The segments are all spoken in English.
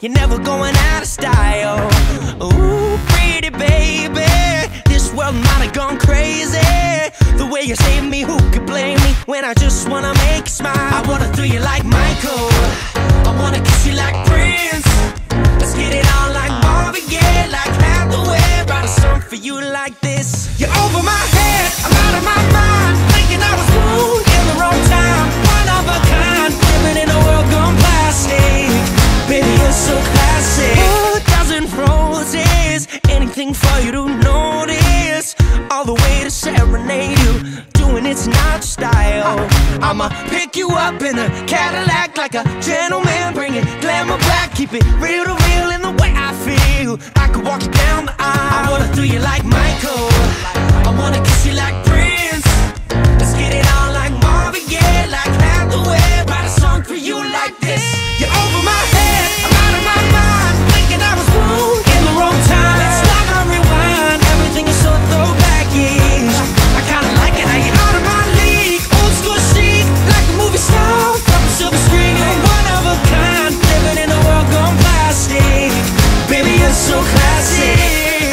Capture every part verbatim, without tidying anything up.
you're never going out of style. Ooh, pretty baby, this world might have gone crazy. The way you saved me, who could blame me when I just wanna make you smile? I wanna throw you like Michael, I wanna kiss you like Prince. Let's get it on like Marvin Gaye, like Hathaway. Write a song for you like this. You're over my head, I'm out of my mind, thinking I was born in the wrong time. One of a kind, living in a world gone plastic. Baby, you're so classic. Oh, a dozen roses, anything for you to notice. All the way to serenade you, doing it's not your style. I'ma pick you up in a Cadillac like a gentleman, bring it glamour back, keep it real to real in the way I feel. I could walk you down the aisle. I wanna throw you like Michael, I wanna kiss you like Prince. Let's get it on like Marvin Gaye, like Hathaway. Write a song for you like this. You're over my head, I'm out of my mind, thinking I was born in the wrong time. It's like I rewind, everything is so throwback-ish. I kinda like it how you're out of my league, old school chic, like a movie star from a silver screen. You're one of a kind, living in a world gone plastic. Baby, you're so classic.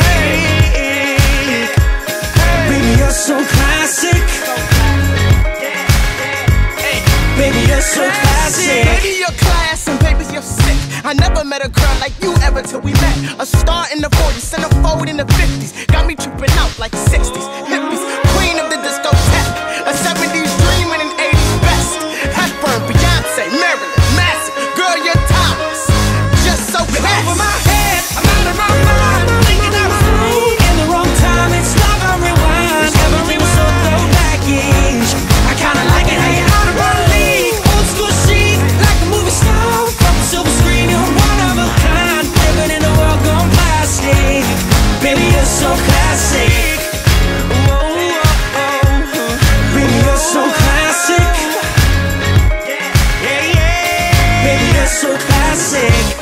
Baby, you're so classic. Baby, you're so classic. Baby, you're class and baby, you're sick. I never met a girl like you ever till we met. A star in the forties, centerfold in the fifties. Got me tripping out like sixties. Hippies, queen of the discotheque. A seventies dream and an eighties best. Hepburn, Beyonce, Marilyn, Massive. Girl, you're timeless. Just so classy. Over my head, I'm out of my mind, thinking I was born in the wrong time. It's like I rewind, everything was so throwback-ish. I kinda like it how you're out of my league, old school chic, like a movie star from a silver screen. You're one of a kind, living in a world gone plastic. Baby, you're so classic. Whoa, oh, oh. Baby, you're so classic. Yeah, yeah. Baby, you're so classic.